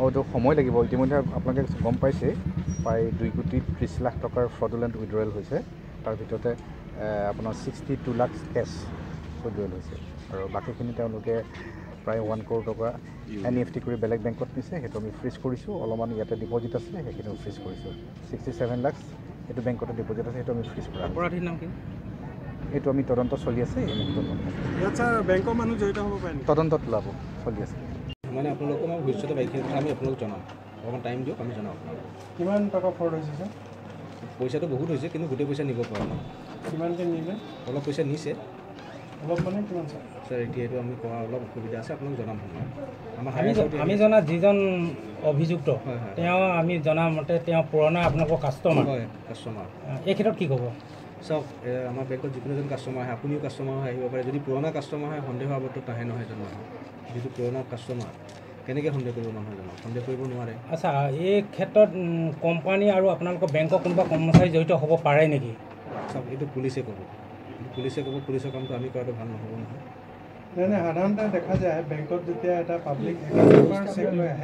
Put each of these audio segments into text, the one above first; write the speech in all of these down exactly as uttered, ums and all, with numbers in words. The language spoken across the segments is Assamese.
অঁ তো সময় লাগিব ইতিমধ্যে আপোনালোকে গম পাইছে প্ৰায় দুই কোটি ত্ৰিছ লাখ টকাৰ ফ্ৰডুলেণ্ট উইড্ৰৱেল হৈছে তাৰ ভিতৰতে আপোনাৰ sixty two lakh case withdrawal হৈছে আৰু বাকীখিনি তেওঁলোকে প্ৰায় ওৱান কৰোৰ টকা এন ই এফ টি কৰি বেলেগ বেংকত নিছে সেইটো আমি ফ্ৰিজ কৰিছোঁ অলপমান ইয়াতে ডিপজিট আছিলে সেইখিনিও ফ্ৰিজ কৰিছোঁ ছিক্সটি ছেভেন লাখ সেইটো বেংকতে ডিপজিট আছে সেইটো আমি ফ্ৰিজ কৰা অপৰাধীৰ নাম কি এইটো আমি তদন্ত চলি আছে এই মুহূৰ্তত আচ্ছা বেংকৰ মানুহ জড়িত হ'ব পাৰে তদন্তত ওলাব চলি আছে মানে আপোনালোকক মই ভৱিষ্যতে বাইকখিনি কথা আমি আপোনালোক জনাম অকণমান টাইম দিয়ক আমি জনাম আপোনালোক কিমান টকা ফ্ৰড হৈছে ছাৰ পইচাটো বহুত হৈছে কিন্তু গোটেই পইচা নিব পৰা নাই কিমানকৈ নিলে অলপ পইচা নিছে অলপ মানে কিমান ছাৰ ছাৰ এতিয়া এইটো আমি কৰা অলপ অসুবিধা আছে আপোনাক জনাম সময় আমাৰ আমি আমি জনা যিজন অভিযুক্ত তেওঁ আমি জনা মতে তেওঁ পুৰণা আপোনালোকৰ কাষ্টমাৰ হয় কাষ্টমাৰ এই ক্ষেত্ৰত কি ক'ব চাওক আমাৰ বেংকত যিকোনো এজন কাষ্টমাৰ আহে আপুনিও কাষ্টমাৰ হৈ আহিব পাৰে যদি পুৰণা কাষ্টমাৰ হয় সন্দেহ আৱদ্ধত নাহে নহয় এজন মানুহ যিটো পুৰণা কাষ্টমাৰ কেনেকৈ সন্দেহ কৰিব মানুহ এজনক সন্দেহ কৰিব নোৱাৰে আচ্ছা এই ক্ষেত্ৰত কোম্পানী আৰু আপোনালোকৰ বেংকৰ কোনোবা কৰ্মচাৰী জড়িত হ'ব পাৰে নেকি চাওক এইটো পুলিচে ক'ব পুলিচে ক'ব পুলিচৰ কামটো আমি কৰাটো ভাল নহ'ব নহয় নাই নাই সাধাৰণতে দেখা যায় বেংকত যেতিয়া এটা পাব্লিক একাউণ্টৰ চেক লৈ আহে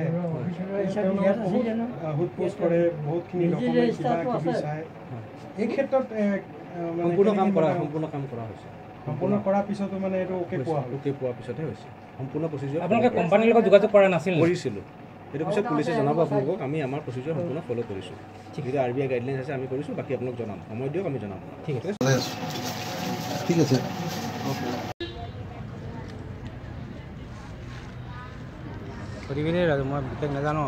সোধ পোছ কৰে বহুতখিনি ডকুমেণ্ট কিবা কিবি চায় এই ক্ষেত্ৰত সম্পূৰ্ণ কাম কৰা সম্পূৰ্ণ কাম কৰা হৈছে সম্পূৰ্ণ কৰাৰ পিছতো মানে এইটো অ'কে পোৱা অ'কে পোৱাৰ পিছতহে হৈছে সম্পূৰ্ণ প্ৰচিডিউৰ আপোনালোকে কোম্পানীৰ লগত যোগাযোগ কৰা নাছিল কৰিছিলোঁ সেইটো পিছত পুলিচে জনাব আপোনালোকক আমি আমাৰ প্ৰচিডিউৰ সম্পূৰ্ণ ফ'ল' কৰিছোঁ যিটো আৰ বি আই গাইডলাইনছ আছে আমি কৰিছোঁ বাকী আপোনাক জনাম সময় দিয়ক আমি জনাম ঠিক আছে ঠিক আছে সুধিবি দেই ৰাজু মই বিশেষ নাজানো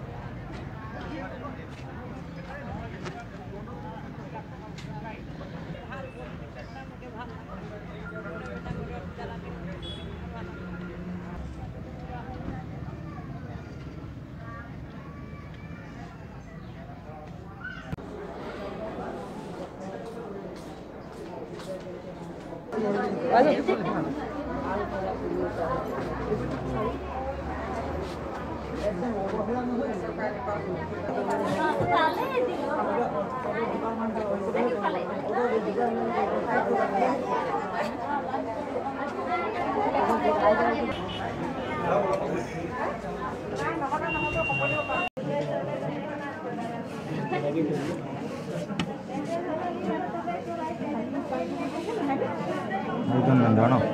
দুজন মেম্বাৰ ন